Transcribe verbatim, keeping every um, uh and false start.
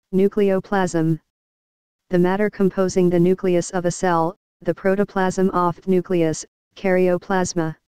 Nucleoplasm. The matter composing the nucleus of a cell, the protoplasm of nucleus, karyoplasma.